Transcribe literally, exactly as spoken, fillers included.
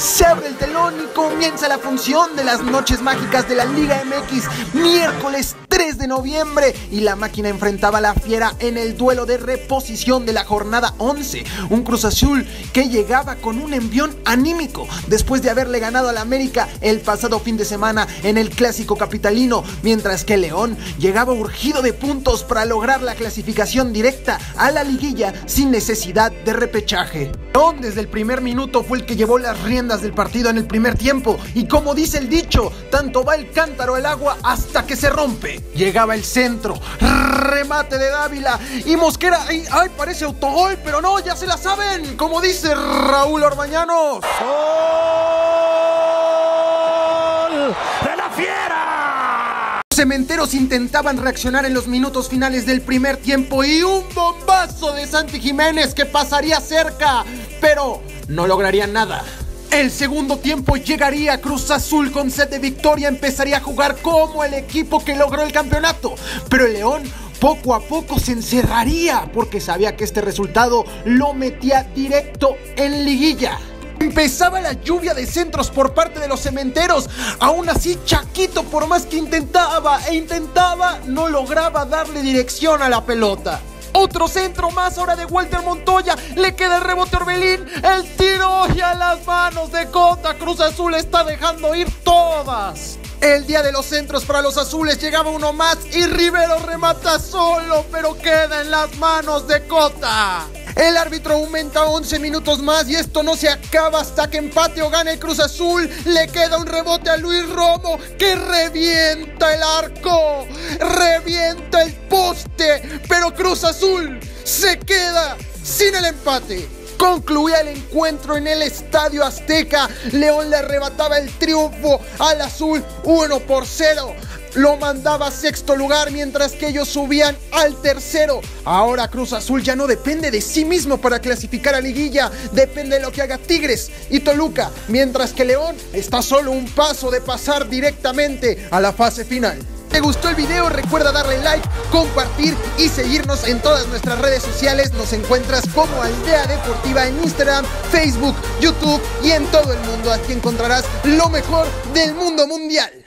Se abre el telón y comienza la función de las noches mágicas de la Liga M X, miércoles tres de noviembre, y la máquina enfrentaba a la Fiera en el duelo de reposición de la jornada once, un Cruz Azul que llegaba con un envión anímico después de haberle ganado al América el pasado fin de semana en el Clásico Capitalino, mientras que León llegaba urgido de puntos para lograr la clasificación directa a la liguilla sin necesidad de repechaje. León desde el primer minuto fue el que llevó las riendas del partido en el primer tiempo, y como dice el dicho, tanto va el cántaro al agua hasta que se rompe. Llegaba el centro, remate de Dávila y Mosquera, ay, ay, parece autogol, pero no, ya se la saben, como dice Raúl Orbañanos. ¡Gol de la Fiera! Los cementeros intentaban reaccionar en los minutos finales del primer tiempo y un bombazo de Santi Jiménez que pasaría cerca, pero no lograrían nada. El segundo tiempo llegaría. Cruz Azul con sed de victoria empezaría a jugar como el equipo que logró el campeonato, pero el León poco a poco se encerraría porque sabía que este resultado lo metía directo en liguilla. Empezaba la lluvia de centros por parte de los cementeros. Aún así, Chaquito, por más que intentaba e intentaba, no lograba darle dirección a la pelota. Otro centro más ahora de Walter Montoya, le queda el rebote a Orbelín, el tiro y a las manos de Cota. Cruz Azul está dejando ir todas. El día de los centros para los azules, llegaba uno más y Rivero remata solo, pero queda en las manos de Cota. El árbitro aumenta once minutos más y esto no se acaba hasta que empate o gane el Cruz Azul. Le queda un rebote a Luis Romo que revienta el arco, revienta el poste, pero Cruz Azul se queda sin el empate. Concluía el encuentro en el Estadio Azteca. León le arrebataba el triunfo al azul uno por cero. Lo mandaba a sexto lugar mientras que ellos subían al tercero. Ahora Cruz Azul ya no depende de sí mismo para clasificar a liguilla, depende de lo que haga Tigres y Toluca, mientras que León está solo un paso de pasar directamente a la fase final. ¿Te gustó el video? Recuerda darle like, compartir y seguirnos en todas nuestras redes sociales. Nos encuentras como Aldea Deportiva en Instagram, Facebook, YouTube y en todo el mundo. Aquí encontrarás lo mejor del mundo mundial.